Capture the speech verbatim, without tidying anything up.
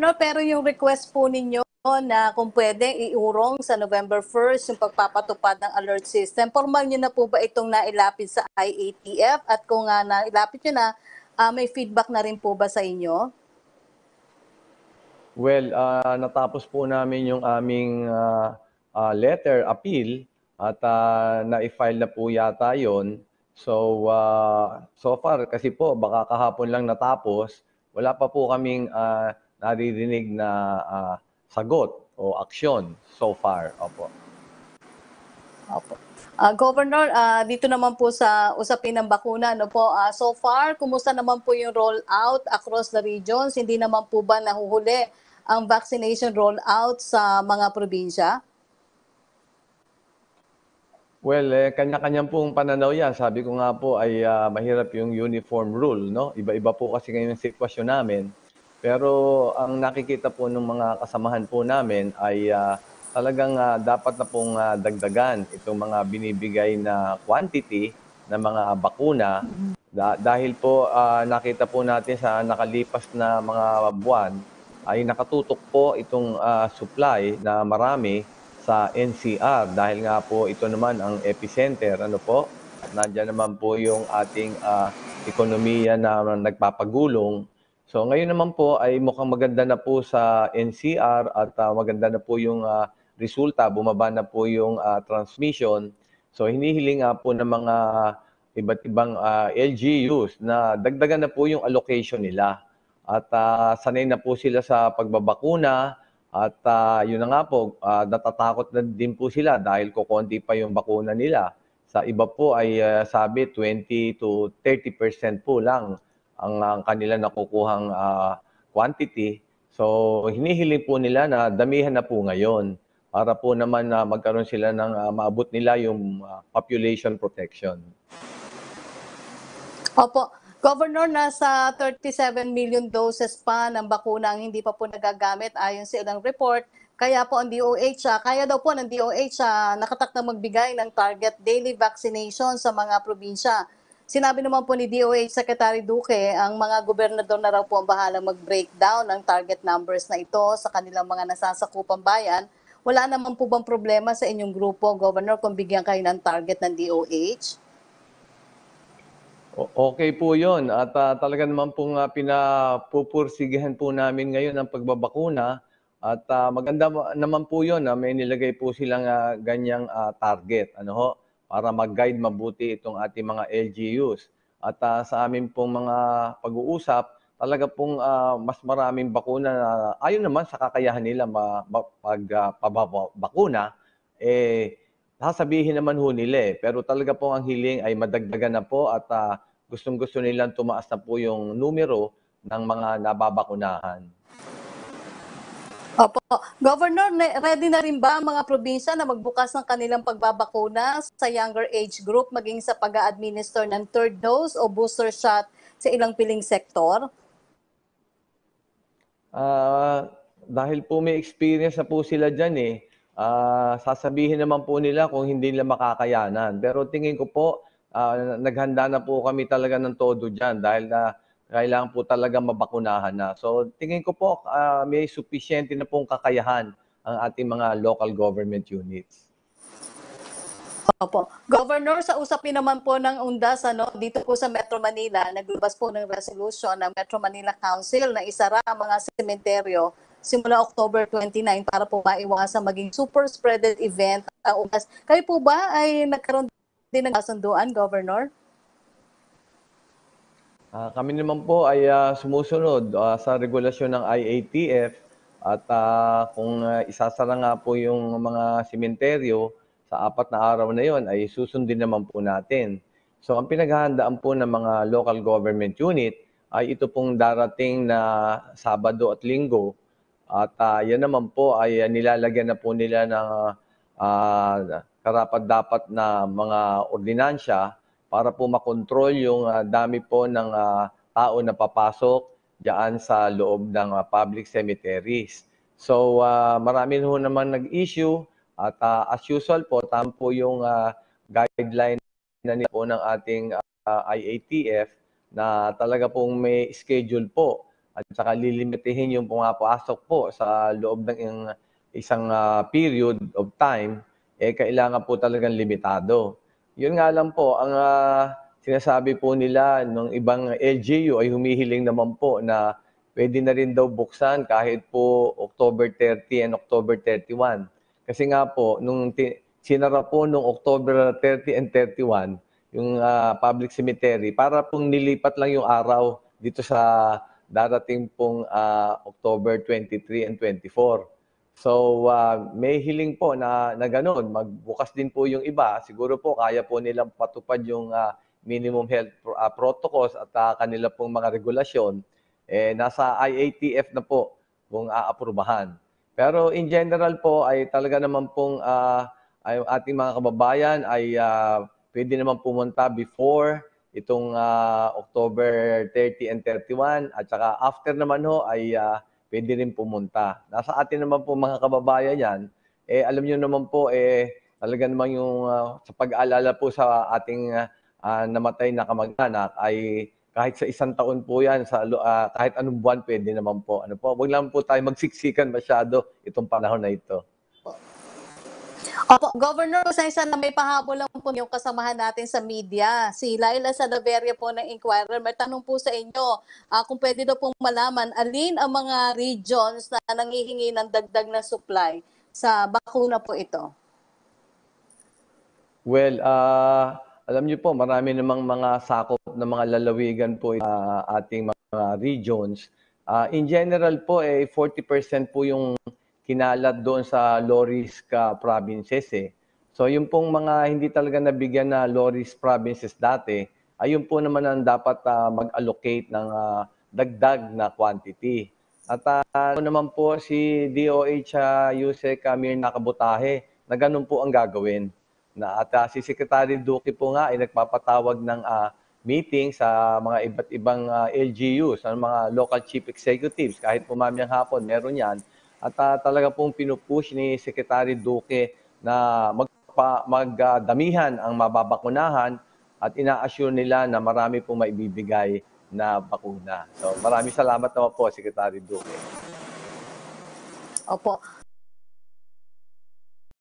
pero yung request po ninyo na kung pwede iurong sa November first yung pagpapatupad ng alert system, formal nyo na po ba itong nailapit sa I A T F? At kung uh, nailapit nyo na, uh, may feedback na rin po ba sa inyo? Well, uh, natapos po namin yung aming uh, uh, letter appeal at uh, na-file na po yata yon. So, uh, so far, kasi po, baka kahapon lang natapos, wala pa po kaming uh, naririnig na uh, sagot o aksyon so far. Opo. Opo. Uh, Governor, uh, dito naman po sa usapin ng bakuna, no po, uh, so far, kumusta naman po yung rollout across the regions? Hindi naman po ba nahuhuli ang vaccination rollout sa mga probinsya? Well, eh, kanya-kanyang pong pananaw yan. Sabi ko nga po ay uh, mahirap yung uniform rule, no? Iba-iba po kasi ngayon yung sitwasyon namin. Pero ang nakikita po ng mga kasamahan po namin ay uh, talagang uh, dapat na pong uh, dagdagan itong mga binibigay na quantity ng mga bakuna. Da- dahil po uh, nakita po natin sa nakalipas na mga buwan ay nakatutok po itong uh, supply na marami sa N C R dahil nga po ito naman ang epicenter, ano po, at nandiyan naman po yung ating uh, ekonomiya na nagpapagulong. So ngayon naman po ay mukhang maganda na po sa N C R at uh, maganda na po yung uh, resulta, bumaba na po yung uh, transmission. So hinihiling nga po ng mga iba't ibang uh, L G Us na dagdagan na po yung allocation nila. At uh, sanay na po sila sa pagbabakuna. At uh, yun na nga po, uh, natatakot na din po sila dahil kukonti pa yung bakuna nila. Sa iba po ay uh, sabi twenty to thirty percent po lang ang, ang kanila nakukuhang uh, quantity. So hinihiling po nila na damihan na po ngayon para po naman na uh, magkaroon sila ng uh, maabot nila yung uh, population protection. Opo. Governor, nasa thirty-seven million doses pa ng bakuna ang hindi pa po nagagamit ayon sa ilang report. Kaya po ang D O H, uh, kaya daw po ng D O H uh, nakatak na magbigay ng target daily vaccination sa mga probinsya. Sinabi naman po ni D O H Secretary Duque, ang mga gobernador na raw po ang bahalang mag-breakdown ng target numbers na ito sa kanilang mga nasasakupang bayan. Wala naman po bang problema sa inyong grupo, Governor, kung bigyan kayo ng target ng D O H? Okay po yun. At uh, talaga naman pong uh, pinapupursigihan po namin ngayon ang pagbabakuna. At uh, maganda naman po yun na may nilagay po silang uh, ganyang uh, target, ano ho, para mag-guide mabuti itong ating mga L G Us. At uh, sa amin pong mga pag-uusap, talaga pong uh, mas maraming bakuna na ayon naman sa kakayahan nila magpabakuna, uh, eh, sasabihin naman ho nila eh. Pero talaga po ang hiling ay madagdagan na po at uh, gustong-gusto nilang tumaas na po yung numero ng mga nababakunahan. Opo. Governor, ready na rin ba ang mga probinsya na magbukas ng kanilang pagbabakuna sa younger age group maging sa pag-a-administer ng third dose o booster shot sa ilang piling sektor? Uh, dahil po may experience na po sila dyan eh, uh, sasabihin naman po nila kung hindi nila makakayanan. Pero tingin ko po, uh, naghanda na po kami talaga ng todo dyan dahil na kailangan po talaga mabakunahan na. So tingin ko po uh, may sufficient na pong kakayahan ang ating mga local government units. Opo. Governor, sa usapin naman po ng UNDAS, ano, dito po sa Metro Manila, naglabas po ng resolution ng Metro Manila Council na isara ang mga sementeryo simula October twenty-nine para po maiwasan maging super spreaded event ang UNDAS. Kayo po ba ay nagkaroon din ng kasunduan, Governor? Uh, kami naman po ay uh, sumusunod uh, sa regulasyon ng I A T F at uh, kung uh, isasara nga po yung mga sementeryo sa apat na araw na yon ay susundin naman po natin. So ang pinaghahandaan po ng mga local government unit ay ito pong darating na Sabado at Linggo at uh, yan naman po ay uh, nilalagyan na po nila ng uh, karapat-dapat na mga ordinansya para po makontrol yung uh, dami po ng uh, tao na papasok diyan sa loob ng uh, public cemeteries. So uh, marami ho naman nag-issue at uh, as usual po, tama po yung uh, guideline na nila po ng ating uh, I A T F na talaga pong may schedule po at saka lilimitihin yung pumapasok po sa loob ng yung isang ah, period of time, eh kailangan po talagang limitado. Yun nga lang po, ang ah, sinasabi po nila ng ibang L G U ay humihiling naman po na pwede na rin daw buksan kahit po October thirty and October thirty-one. Kasi nga po, nung ti- sinara po nung October thirty and thirty-one, yung ah, public cemetery, para pong nilipat lang yung araw dito sa darating pong ah, October twenty-three and twenty-four. So, ah, may hiling po na, na ganun. Magbukas din po yung iba. Siguro po kaya po nilang patupad yung ah, minimum health pro- ah, protocols at ah, kanila pong mga regulasyon. Eh, nasa I A T F na po kung aaprubahan. Pero in general po ay talaga naman pong ah, ay ating mga kababayan ay ah, pwede naman pumunta before itong ah, October thirty and thirty-one at saka after naman ho ay ah, pwede rin pumunta. Nasa atin naman po mga kababayan yan, eh alam niyo naman po eh talaga naman yung ah, sa pag-aalala po sa ating ah, ah, namatay na kamag-anak ay kahit sa isang taon po yan, sa, lo- ah, kahit anong buwan pwede naman po. Ano po, wag lang po tayo magsiksikan masyado itong panahon na ito. Opo, Governor, pasensya na may pahabol lang po yung kasamahan natin sa media. Si Laila Salaverria po ng Inquirer. May tanong po sa inyo, ah, kung pwede daw pong malaman, alin ang mga regions na nangihingi ng dagdag na supply sa bakuna po ito? Well, ah, alam niyo po, marami namang mga sakop ng mga lalawigan po sa ating mga regions. Ah, in general po, eh, forty percent po yung kinalat doon sa low-risk ah, provinces. Eh. So yung pong mga hindi talaga nabigyan na low-risk provinces dati, ayun po naman ang dapat ah, mag-allocate ng ah, dagdag na quantity. At ah, ano naman po si D O H uh, Yusek Amir Nakabutahe na ganun po ang gagawin na at ah, si Secretary Duque po nga ay nagpapatawag ng ah, meeting sa mga iba't ibang ah, L G Us, ang mga local chief executives, kahit po mamayang hapon, meron yan. At ah, talaga pong pinupush ni Secretary Duque na magpa, magdamihan ang mababakunahan at ina-assure nila na marami pong maibibigay na bakuna. So maraming salamat naman po, Secretary Duque. Opo.